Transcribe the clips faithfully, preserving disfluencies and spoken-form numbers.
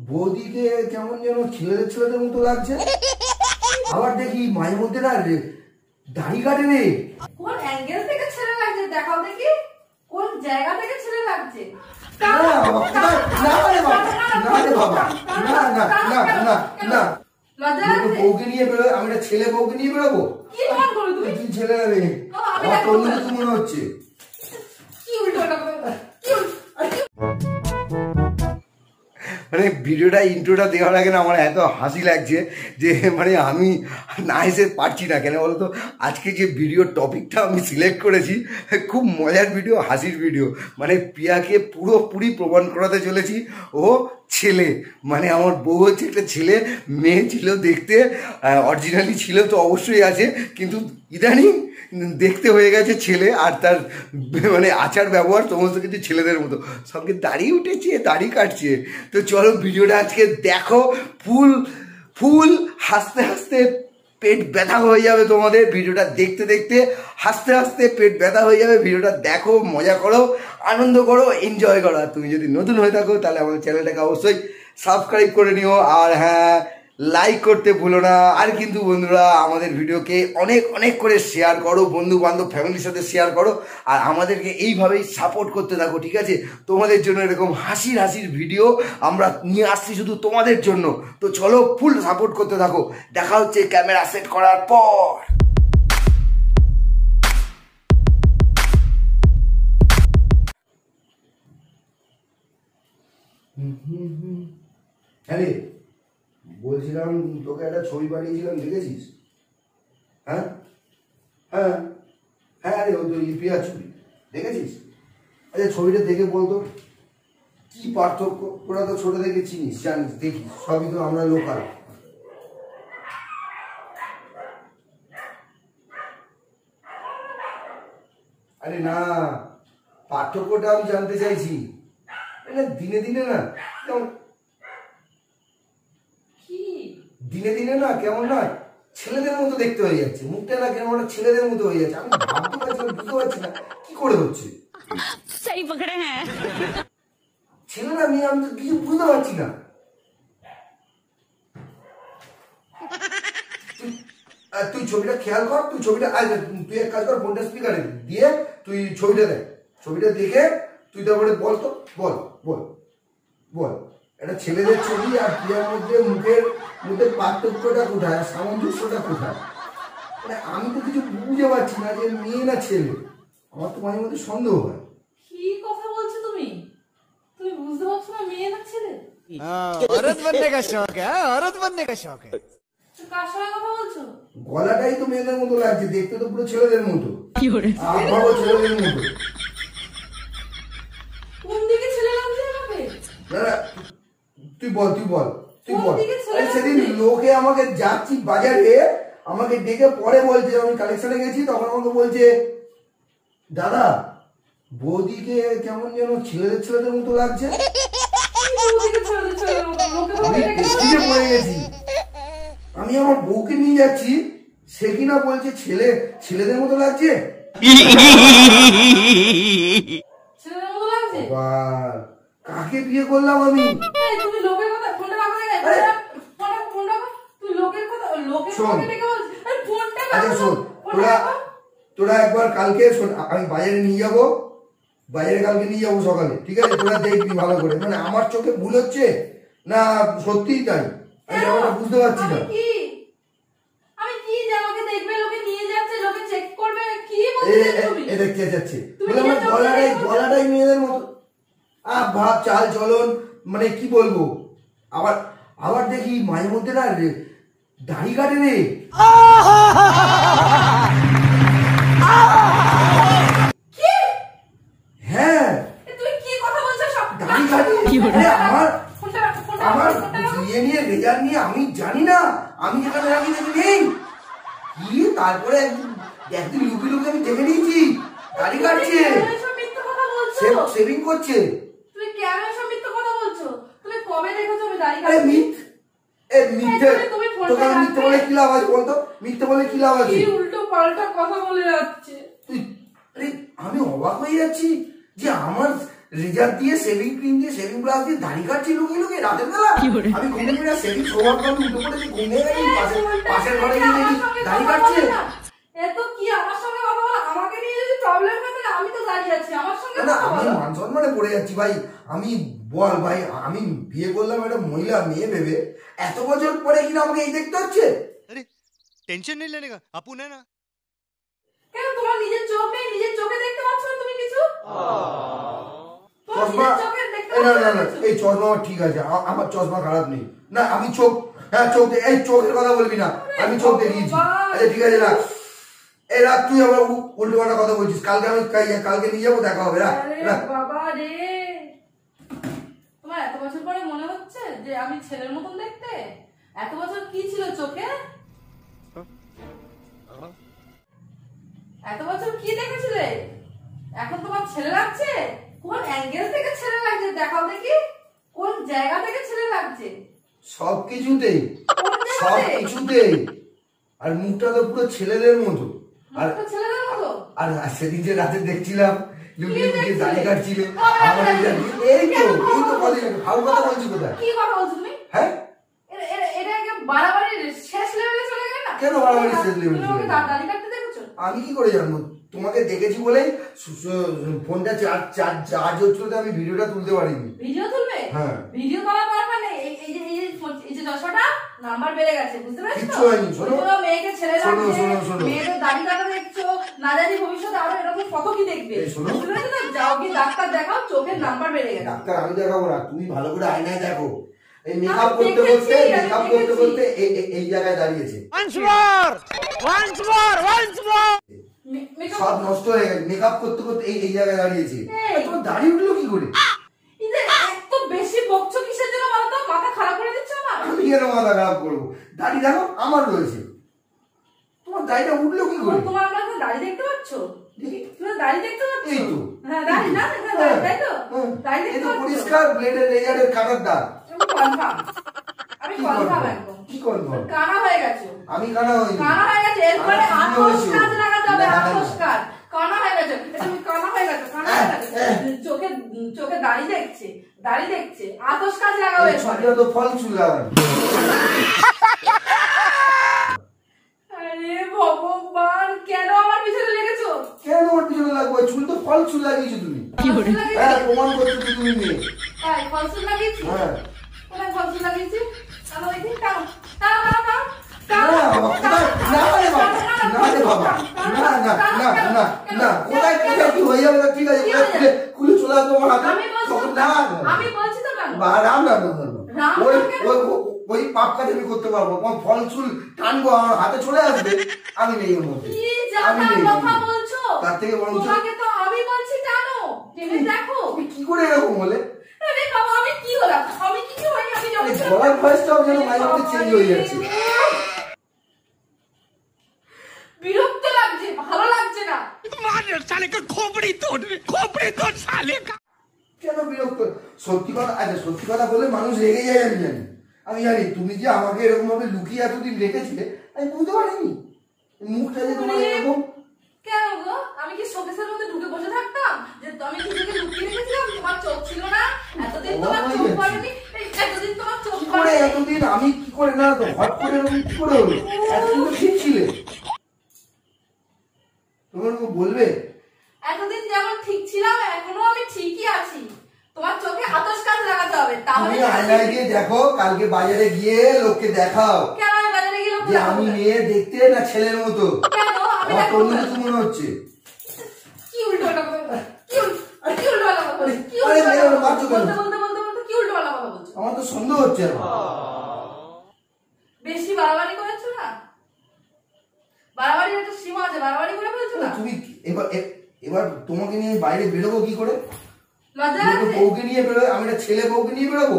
বৌদিকে কেমন যেন ছেলেদের ছেলেদের মতো লাগছে। আবার দেখি মাঝে মধ্যে না দাড়ি কাটে রে। কোন অ্যাঙ্গেল থেকে ছেলে লাগছে দেখাও দেখি, কোন জায়গা থেকে ছেলে লাগছে। বউকে নিয়ে বেরো, আমি একটা ছেলে বউকে নিয়ে বেরোবো? কি ছেলে রে মনে হচ্ছে? মানে ভিডিওটা ইন্ট্রোটা দেওয়ার আগে না আমার এত হাসি লাগছে যে মানে আমি না এসে পারছি না। কেন বলতো, আজকে যে ভিডিও টপিকটা আমি সিলেক্ট করেছি খুব মজার ভিডিও, হাসির ভিডিও। মানে প্রিয়াকে পুরোপুরি প্রমাণ করাতে চলেছি ও ছেলে, মানে আমার বউ হচ্ছে একটা ছেলে। মেয়ে ছিল দেখতে, অরিজিনালি ছিল তো অবশ্যই আছে, কিন্তু ইদানিং দেখতে হয়ে গেছে ছেলে। আর তার মানে আচার ব্যবহার সমস্ত কিছু ছেলেদের মতো, সঙ্গে দাড়ি উঠেছে, দাড়ি কাটছে। তো চলো ভিডিওটা আজকে দেখো, ফুল ফুল হাসতে হাসতে পেট ব্যথা হয়ে যাবে তোমাদের। ভিডিওটা দেখতে দেখতে হাসতে হাসতে পেট ব্যথা হয়ে যাবে। ভিডিওটা দেখো, মজা করো, আনন্দ করো, এনজয় করো। আর তুমি যদি নতুন হয়ে থাকো তাহলে আমাদের চ্যানেলটাকে অবশ্যই সাবস্ক্রাইব করে নিও। আর হ্যাঁ, লাইক করতে ভুলো না। আর কিন্তু বন্ধুরা, আমাদের ভিডিওকে অনেক অনেক করে শেয়ার করো, বন্ধু বান্ধব ফ্যামিলির সাথে শেয়ার করো। আর আমাদেরকে এইভাবেই সাপোর্ট করতে থাকো, ঠিক আছে? তোমাদের জন্য এরকম হাসির হাসির ভিডিও আমরা নিয়ে আসছি শুধু তোমাদের জন্য। তো চলো, ফুল সাপোর্ট করতে থাকো। দেখা হচ্ছে ক্যামেরা সেট করার পর। আরে বলছিলাম, তোকে একটা ছবি পাঠিয়েছিলাম, দেখেছিস? হ্যাঁ হ্যাঁ হ্যাঁ আরে ওই তো ইপিআর ছবি, দেখেছিস? আচ্ছা ছবিটা দেখে বলতো কি পার্থক্য? ওরা তো ছোট থেকে চিনিস, জানিস, দেখিস, সবই তো আমরা লোকাল। আরে না, পার্থক্যটা আমি জানতে চাইছি। দিনে দিনে না কেমন, দিনে দিনে না কেমন না ছেলেদের মতো দেখতে হয়ে যাচ্ছে, মুখটা না কেমন একটা ছেলেদের মতো হয়ে যাচ্ছে। আমি ভাবতে পারছি না, বুঝতে পারছি না কি করে হচ্ছে। সহি পকড়ে হ্যাঁ, ছেলে না মেয়ে, আমি তো কিছু বুঝতে পারছি না। তুই ছবিটা খেয়াল কর, তুই ছবিটা তুই এক কাজ কর, ফোনটা স্পিকারে দিয়ে তুই ছবিটা দেখ। ছবিটা দেখে তুই তারপরে বল তো, বল বল বল এটা ছেলেদের ছবি আর প্রিয়ার মধ্যে মুখের মধ্যে পার্থক্যটা কোথায়, সামঞ্জস্যটা কোথায়? মানে আমি তো কিছু বুঝতে পারছি না যে মেয়ে না ছেলে। আমার তো মাঝে মধ্যে সন্দেহ হয়। কি কথা বলছো তুমি? তুমি বুঝতে পারছো না মেয়ে না ছেলে? औरत बनने का शौक है, औरत बनने का शौक है। কার সঙ্গে কথা বলছো? গলাটাই তো মেয়েদের মতো লাগছে, দেখতে তো পুরো ছেলেদের মতো। কি করে আমারও ছেলেদের মতো। কোন দিকে ছেলে লাগছে আমাকে? না তুই বল, তুই বল, তুই বল। সেদিন লোকে আমাকে যাচ্ছি বাজারে, আমাকে ডেকে পরে বলছে, আমি কালেকশনে গেছি, তখন আমাকে বলছে, দাদা বৌদিকে কেমন যেন ছেলেদের ছেলেদের মতো লাগছে। পড়ে গেছি, আমি আমার বউকে নিয়ে যাচ্ছি, সে কিনা বলছে ছেলে ছেলেদের মতো লাগছে। কাকে বিয়ে করলাম আমি? তুমি লোকের কথা ফোনটা রাখো না, ফোনটা ফোনটা তুই লোকের কথা লোকের কথা ডেকে বলছিস। আরে ফোনটা রাখো। আচ্ছা শোন, তোরা তোরা একবার কালকে শোন, আমি বাজারে নিয়ে যাব, বাজারে কালকে নিয়ে যাবো সকালে, ঠিক আছে? তোরা দেখবি ভালো করে, মানে আমার চোখে ভুল হচ্ছে না সত্যিই তাই, আমি ব্যাপারটা বুঝতে পারছি না। কি আমি কি যে আমাকে দেখবে, লোকে নিয়ে যাচ্ছে, লোকে চেক করবে, কি বলছিস তুমি? এ দেখতে যাচ্ছে বলে আমার গলাটাই গলাটাই মেয়েদের মতো। আ ভাব, চাল চলন, মানে কি বলবো। আবার আবার দেখি মাঝে মধ্যে না দাড়ি কাটে রে। হ্যাঁ তুই কি কথা বলছিস? সব দাড়ি কাটে। আমার আমার বিয়ে নিয়ে রেজাল্ট নিয়ে আমি জানি না, আমি যেখানে রাখি দেখি নেই কি। তারপরে একদিন লুকি লুকি আমি দেখে নিয়েছি দাড়ি কাটছে, সেভিং করছে। তুই কেন এসব মিথ্যে কথা বলছো? তুমি কবে দেখেছো আমি দাড়ি কাটছি? আরে মিথ এ মিথ্যে, তোকে মিথ্যে বলে কি লাভ আছে বলতো? মিথ্যে বলে কি লাভ আছে? কি উল্টো পাল্টা কথা বলে যাচ্ছে তুই। আরে আমি অবাক হয়ে যাচ্ছি যে আমার রেজার দিয়ে শেভিং ক্রিম দিয়ে শেভিং ব্রাশ দিয়ে দাড়ি কাটছি লুকিয়ে লুকিয়ে রাতের বেলা। আমি ঘুমে ঘুরে শেভিং সোয়ার করে উঠে পড়েছি, ঘুমিয়ে গেছি, পাশের ঘরে গিয়ে দেখি দাড়ি কাটছে। এত কি আমার সঙ্গে কথা বলা, আমাকে নিয়ে যদি প্রবলেম হয় তাহলে আমি তো দাঁড়িয়ে আছি, আমার সঙ্গে না কথা আমি বলো। মান সম্মানে পড়ে যাচ্ছি ভাই। আমি বল ভাই, আমি বিয়ে করলাম একটা মহিলা মেয়ে ভেবে, এত বছর পরে কিনা আমাকে এই দেখতে হচ্ছে। अरे टेंशन नहीं लेने का, अपन है ना। কেন তোমার নিজের চোখ নেই? নিজের চোখে দেখতে পাচ্ছ না তুমি কিছু? তোমার চশমা নিজের চোখে দেখতে এই না পাচ্ছ না না না, কিছু? এই চশমা আমার ঠিক আছে, আ- আমার চশমা খারাপ নেই। না আমি চোখ, হ্যাঁ চোখ দে- এই চোখের কথা বলবি না, আমি চোখ দেখিয়েছি। আচ্ছা ঠিক আছে রাখ, এই রাখ, তুই আবার উল্টো পাল্টা কথা বলছিস। কালকে আমি কাই- কালকে নিয়ে যাবো, দেখা হবে। রাখ আরে রাখ। বাবা রে, তোমার এত বছর পরে মনে হচ্ছে যে আমি ছেলের মতন দেখতে? এত বছর কি ছিল চোখে? এত বছর কি দেখেছিলে? এখন তোমার ছেলে লাগছে? কোন অ্যাঙ্গেল থেকে ছেলে লাগছে দেখাও দেখি, কোন জায়গা থেকে ছেলে লাগছে? সব কিছুতেই, কোন সব জায়গাতে? কিছুতেই। আর মুখটা তো পুরো ছেলেদের মতো। আর মুখটা ছেলেদের মতো? আর সেদিন যে রাতে দেখছিলাম লুকিয়ে লুকিয়ে দেখছিলে? দাড়ি কাটছিল, কবে আমার রাতে এই দেখছিলে? এই তো কেন? এই তো কদিন আগে। ভালো কথা বলছি কোথায়? কি কথা বলছো তুমি? হ্যাঁ এটা- এটা- এটা কি বাড়াবাড়ির শেষ লেভেলে চলে গেলে না? কেন বাড়াবাড়ির শেষ level এ তুমি চলে আমাকে গেলে? দা- দাড়ি কাটতে দেখেছো? আমি কি করে জানবো? তোমাকে দেখেছি বলেই সু- সু- ফোনটা চার্জ চার্জ চার্জ হচ্ছিল, তো আমি ভিডিওটা তুলতে পারিনি। ভিডিও তুলবে? হ্যাঁ। ভিডিও করার দরকার নেই। এই এই যে এই যে ফোন- এই যে দশটা নাম্বার বেড়ে গেছে, বুঝতে পেরেছো? কিচ্ছু হয়নি, শোনো। তুমি তো মেয়েকে ছেলে শোনো, লাগছে, শোনো, শোনো। মেয়েদের দাড়ি কাটা দেখছো, না জানি ভবিষ্যতে আরো এরকম কত কি দেখবে। এই শোনো। বুঝতে পেরেছো না? যাও গিয়ে ডাক্তার দেখাও, চোখের নাম্বার বেড়ে গেছে। ডাক্তার আমি দেখাবো না, তুমি ভালো করে আয়নায় দেখো। এই মেকআপ আমি করতে দেখেছি, করতে আমি মেকআপ করতে দেখেছি। করতে এই- এই- এই জায়গায় দাঁড়িয়েছে। once more once more once more মে- makeup- সব নষ্ট হয়ে গেছে। মেকআপ করতে করতে এই এই জায়গায় দাঁড়িয়েছে। এই। আর তোমার দাড়ি উঠলো কি করে? এই যে এত বেশি বকছো কিসের জন্য বলো তো? মাথা খারাপ করে দিচ্ছ আমার? আমি কেন মাথা খারাপ করবো? দাড়ি দেখো আমার রয়েছে, তোমার দাড়িটা উঠলো কি করে? তোমার আমরা এখন দাড়ি দেখতে পাচ্ছ? তুমি দাড়ি দেখতে পাচ্ছ? এই তো। হ্যাঁ দাড়ি না, হ্যাঁ, দাড়ি, তাই তো? হ্যাঁ। দাড়ি এই দেখতে তো পাচ্ছ? পরিষ্কার ব্লেডের রেজারের কাটার দাগ। আমি কনফার্ম, আমি কি কনফার্ম confirm? একদম। কি confirm? কানা হয়ে গেছো, আমি কানা হইনি। কানা হয়ে গেছে। এরপরে আমার কি আতস হয়েছে? কাজ লাগাতে হবে, না, না, আতস না। কাজ। কানা হয়ে গেছো, এটা তুমি কানা হয়ে গেছো, কানা হয়ে গেছো। চোখে চোখে দাড়ি দেখছে, দাড়ি দেখছে, আতস কাজ লাগাবে এই এরপরে। ছবিটা তো ফল চুল লাগানো। আরে ভগবান, কেন আমার পিছনে লেগেছো? কেন ওর পিছনে লাগবে? চুল তো ফল চুল লাগিয়েছো তুমি। ফলসুল হ্যাঁ লাগিয়েছি? প্রমাণ করছো তো তুমি নিয়ে। তাই ফলসুল লাগিয়েছি? হ্যাঁ। কোথায় ফলসুল লাগিয়েছি? টানো দেখি, টানো, টানো, টানো, না টানো, বাবা, কোথায়? না রে বাবা, না রে বাবা, না না না না না, কোথায় কোথায় কি হয়ে যাবে? ঠিক আছে, কি কোথায় হয়ে খুলে খুলে চলে আসবো আমার হাতে। আমি বলছি তখন তো, না আমি বলছি তো কেন? বা রাম না না না, না। রাম ওই না কেন? ওই ওই- ওই পাপ কাজ আমি করতে পারবো। তোমার ফল চুল টানবো, আমার হাতে চলে আসবে, আমি নেই ওর মধ্যে। কি আমি জাতা নেই। কথা বলছো? তার থেকে বরঞ্চ তোমাকে তো আমি বলছি টানো, টেনে দেখো। তুমি কি করে এরকম বলে? আরে বাবা, আমি কি হলাম? আমি কিছু হয়নি, আমি এই যখন গলার ভয়েসটাও যেন মাঝে মধ্যে চেঞ্জ হয়ে যাচ্ছে। বিরক্ত লাগছে, ভালো লাগছে না। मार साले का खोपड़ी तोड़ खोपड़ी तोड़ साले का। কেন বিরক্ত? সত্যি কথা, আচ্ছা সত্যি কথা বলে মানুষ রেগে যায়, আমি জানি। আমি জানি তুমি যে আমাকে এরকম ভাবে লুকিয়ে এতদিন রেখেছিলে, আমি বুঝতে পারিনি। মুখটা যে তোমার এরকম। কেন গো? আমি কি শোকেসের মধ্যে ঢুকে বসে থাকতাম যে আমি নিজেকে লুকিয়ে রেখেছিলাম? তোমার চোখ ছিল না এতদিন, তোমার চোখ পড়েনি, এই এতদিন তোমার চোখ কি করে পড়েনি। এতদিন আমি কি করে না তো হট করে এরকম কি করে হলো? এতদিন তো ঠিক ছিলে। তোমার কেউ বলবে? এতদিন যেমন ঠিক ছিলাম এখনো আমি ঠিকই আছি। তোমার চোখে আতস কাজ লাগাতে হবে, তাহলে তুমি আয়নায় গিয়ে দেখো, কালকে বাজারে গিয়ে লোককে দেখাও কেন আমি বাজারে গেলে যে আমি মেয়ে দেখতে না ছেলের মতো। কেন আমি আমার দেখো অন্য কিছু মনে হচ্ছে। কি উল্টো পাল্টা কথা বলছো? কি উল্টো কি উল্টো পাল্টা কথা বলছো? কি আরে উল্টো মেয়ে ওরা মারছো কেন? বলতে বলতে বলতে বলতে কি উল্টো পাল্টা কথা বলছো? আমার তো সন্দেহ হচ্ছে এখন। বেশি বাড়াবাড়ি করেছো না? বাড়াবাড়ির একটা সীমা আছে, বাড়াবাড়ি করে ফেলছো না? তুমি এবার এ- এবার তোমাকে নিয়ে বাইরে বেরোবো কি করে? লজ্জা তুমি তো লাগছে? বউকে নিয়ে বেরোবে, আমি একটা ছেলে বউকে নিয়ে বেরোবো?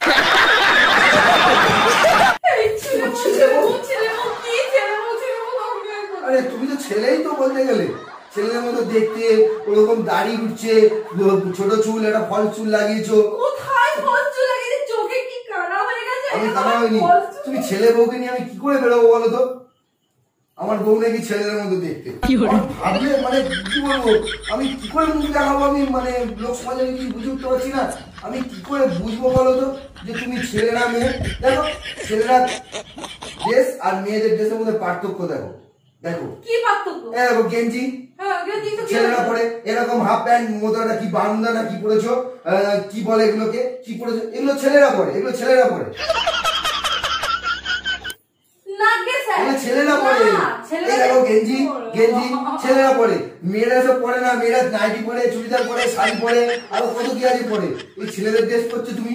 এই ছেলে বউ, ছেলে বউ, ছেলে বউ, কি ছেলে বউ, ছেলে বউ, আমাকে বের করো। আরে তুমি তো ছেলেই তো বলতে গেলে। ছেলের মতো দেখতে, ওরকম দাড়ি উঠছে, ছোট চুল, একটা ফল চুল লাগিয়েছো। কোথায় ফলচু লাগিয়েছে? চোখে কি কানা হয়ে গেছে? আমি কানা হইনি। ফলচু- তুমি ছেলে বউকে নিয়ে আমি কি করে বেরোবো বলো তো? আমার বউ নাকি ছেলেদের মতো দেখতে। আমার ভাবলে মানে কি বলবো, আমি কি করে মুখ দেখাবো, আমি মানে লোক সমাজে আমি কিছু বুঝে উঠতে পারছি না। আমি কি করে বুঝবো বলো তো যে তুমি ছেলে না মেয়ে? দেখো ছেলেরা ড্রেস আর মেয়েদের ড্রেসের মধ্যে পার্থক্য দেখো। দেখো কি পার্থক্য? দেখো গেঞ্জি হ্যাঁ গেঞ্জি তো ছেলেরা পরে, এরকম হাফ প্যান্ট মোদাটা কি বারান্দা না কি পরেছো, কি বলে এগুলোকে, কি পরেছো, এগুলো ছেলেরা পরে, এগুলো ছেলেরা পরে, না গে স্যার এগুলো ছেলেরা পরে। এই দেখো গেঞ্জি গেঞ্জি ছেলেরা পরে, মেয়েরা সব পরে না। মেয়েরা নাইটি পরে, চুড়িদার পরে, শাড়ি পরে, আরো কত কি আছে পরে। এই ছেলেদের ড্রেস করছো তুমি।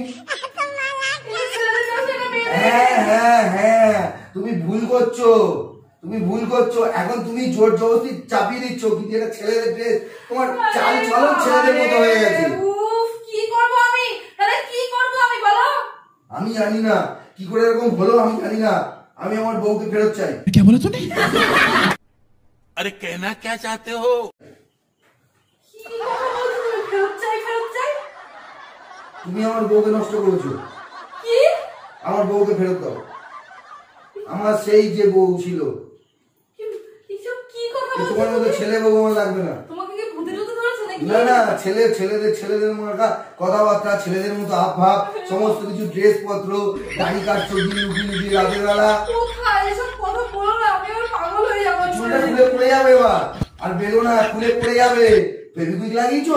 হ্যাঁ হ্যাঁ হ্যাঁ তুমি ভুল করছো, তুমি ভুল করছো। এখন তুমি জোর জবরদস্তি চাপিয়ে দিচ্ছ কিন্তু এটা ছেলেদের ড্রেস। তোমার চাল চলন ছেলেদের মতো হয়ে গেছে। উফ কি করব আমি, তাহলে কি করব আমি বলো? আমি জানি না কি করে এরকম হলো, আমি জানি না। আমি আমার বউকে ফেরত চাই। क्या बोला तूने? अरे कहना क्या चाहते हो? কি কথা বলছো তুমি? ফেরত চাই ফেরত চাই? তুমি আমার বউকে নষ্ট করেছো। কি? আমার বউকে ফেরত দাও। আমার সেই যে বউ ছিল, কি- এসব কি কথা এ বলছো তোমার মতো তুমি? ছেলে বউ আমার লাগবে না। তোমাকে কি ভূতে টুতে ধরেছে নাকি? না না, ছেলে ছেলেদের ছেলেদের মতো কথাবার্তা, ছেলেদের মতো হাব ভাব, সমস্ত কিছু ড্রেস পত্র, দাড়ি কাটছো গিয়ে লুকি লুকি রাতের বেলা, কোথায় এসব কথা বলো না, আমি আবার পাগল হয়ে যাবো। চুলটা খুলে পড়ে যাবে এবার। আর বেরো না, খুলে পড়ে যাবে। ফেবিকুইক লাগিয়েছো?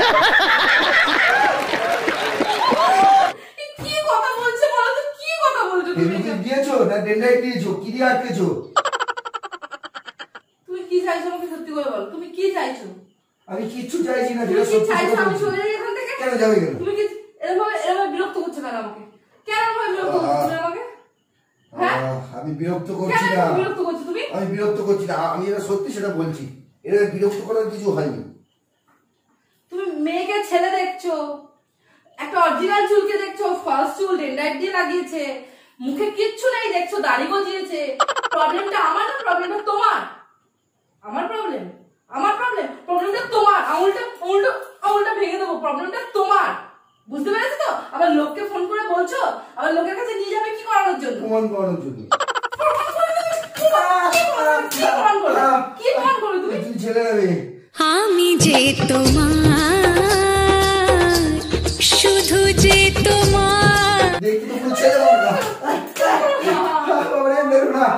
এই কি কথা বলছো বলো তো, কি কথা বলছো তুমি? ফেবিকুইক দিয়েছো না ডেন্ডাইট দিয়েছো? কি দিয়ে আটকেছো? তুমি কি চাইছো আমাকে সত্যি করে বলো, তুমি কি চাইছো? আমি কিচ্ছু চাইছি না, তুমি যেটা কি সত্যি চাইছো কথা আমি বলছি। চলে যাই এখান থেকে? কেন যাবে কেন? তুমি কি এরকম এরকম বিরক্ত করছো কেন আমাকে? কেন ভাবে বিরক্ত করছো তুমি আমাকে? হ্যাঁ? আহ, আমি বিরক্ত কেন করছি না, আমাকে বিরক্ত করছো তুমি? আমি বিরক্ত করছি না, আমি এটা সত্যি সেটা বলছি। এটা বিরক্ত করার কিছু হয়নি। তুমি মেয়েকে ছেলে দেখছো, একটা অরিজিনাল চুলকে দেখছো, ফলস চুল ডেন্ডাইট দিয়ে লাগিয়েছে, মুখে কিচ্ছু নেই দেখছো, দাড়ি গজিয়েছে। প্রবলেমটা আমার না, প্রবলেমটা তোমার। আমার প্রবলেম, আমার প্রবলেম, প্রবলেমটা তোমার। আঙুলটা আঙুলটা আঙুলটা ভেঙে দেবো, প্রবলেমটা তোমার। বুঝতে পেরেছো তো? আবার লোককে ফোন করে বলছো, আবার লোকের কাছে নিয়ে যাবে কি করানোর জন্য? প্রমাণ করানোর জন্য। কি প্রমাণ করবে? কি প্রমাণ করবে তুমি? তুমি ছেলে নেবে। আমি যে তোমার শুধু যে তোমার দেখতে তো পুরো ছেলে মার্কা। বাবারে, বেরো না।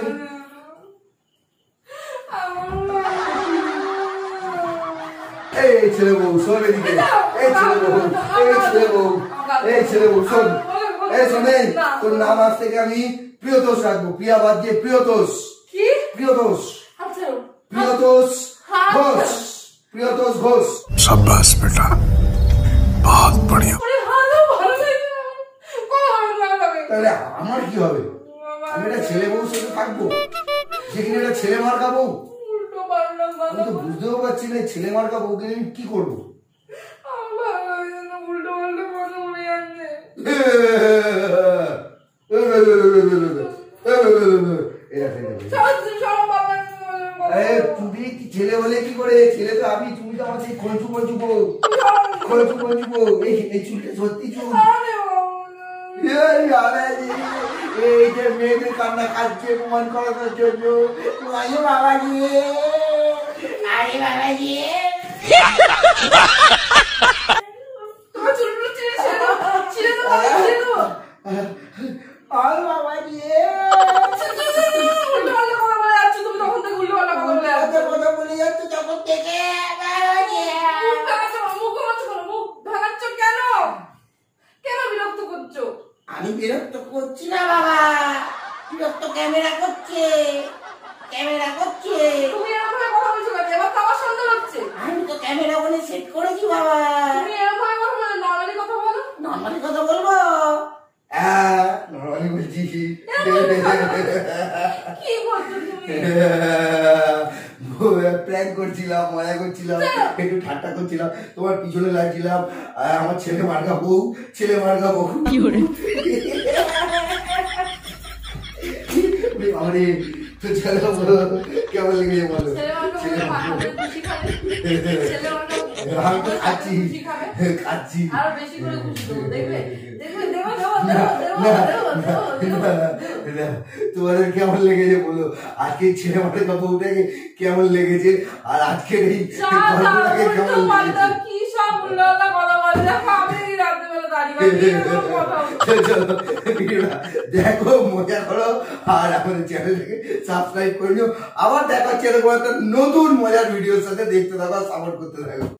এই ছেলে বউ শোন এদিকে। এই ছেলে বউ, এই ছেলে বউ, এই ছেলে বউ শোন। এই শোনেন, তোর নাম আজ থেকে আমি প্রিয়তোষ রাখবো। প্রিয়া বাদ দিয়ে প্রিয়তোষ। কি? প্রিয়তোষ, আচ্ছা প্রিয়তোষ ঘোষ, প্রিয়তোষ ঘোষ। शाबाश बेटा, बहुत बढ़िया। আরে ভালো ভালো লাগে না। কোনো ভালো না লাগে। তাহলে আমার কি হবে? আমি একটা ছেলে বউর সাথে থাকবো, যেখানে একটা ছেলে মার্কা বউ। উল্টো পাল্টা আমি তো বুঝতেও পারছি না এই ছেলে মার্কা বউকে আমি কি করবো। আমার ভালো লাগে না, উল্টো পাল্টা কথা বলে যাচ্ছে। সত্যি সব বাবা তুমি কি ছেলে হলে কি করে? ছেলে তো আমি, তুমি তো আমার সেই খোঁজু খোঁজু বউ, খোঁজু খোঁজু বউ। এই এই চুলটা সত্যি চুল। এই বাবাজি, এই যে মেয়েদের কান্না কাটছে প্রমাণ করানোর জন্য। আরে বাবাজি, আরে বাবাজি। তোমার চুলগুলো ছিঁড়ে ছিঁড়ে দাও, ছিঁড়ে দাও, ছিঁড়ে দাও। আরে বাবাজি, উল্টো পাল্টা কথা বলে যাচ্ছ তুমি, তখন থেকে উল্টো পাল্টা কথা বলে যাচ্ছ। কথা বলে যাচ্ছে যখন থেকে। মুখ ভাঙাচ্ছ কেন? মুখ ভাঙাচ্ছ কেন? মুখ ভাঙাচ্ছ কেন? কেন বিরক্ত করছো? আমি বিরক্ত করছি না বাবা, বিরক্ত ক্যামেরা করছে, ক্যামেরা করছে। তুমি এরকম ভাবে কথা বলছো কেন? এবার তো আমার সন্দেহ হচ্ছে। আমি তো ক্যামেরা বলে সেট করেছি বাবা। তুমি এরকম ভাবে কথা বলো, নর্মালি কথা বলো। নর্মালি কথা বলবো। হ্যাঁ নর্মালি বলছি। কি করছো তুমি? প্র্যাঙ্ক করছিলাম, মজা করছিলাম, একটু ঠাট্টা করছিলাম, তোমার পিছনে লাগছিলাম। আর আমার ছেলে মার্কা বউ, ছেলে মার্কা বউ। আরে তো ছেলে কেমন লেগে বলো? ছেলে মার্কা বলে মাখাবে, খুশি খাবে। ছেলে মার্কা আমি তো খাচ্ছি, খুশি খাবে। খাচ্ছি। আরো বেশি করে খুশি দেবো, দেখবে দেখবে দেখবে দেখো তোমাদের কেমন লেগেছে বলো, আজকে ছেলে মাঠে কত উঠে কেমন লেগেছে, আর আজকের এই গল্পটাকে কেমন লেগেছে? কি সব উল্লালা কথা বলে, দেখো আমি এই রাত্রেবেলা দাঁড়িয়ে দেখো, মজা করো, আর আমাদের চ্যানেলটাকে সাবস্ক্রাইব করে নিও। আবার দেখা হচ্ছে এরকম একটা নতুন মজার ভিডিওর সাথে, দেখতে থাকো, সাপোর্ট করতে থাকো।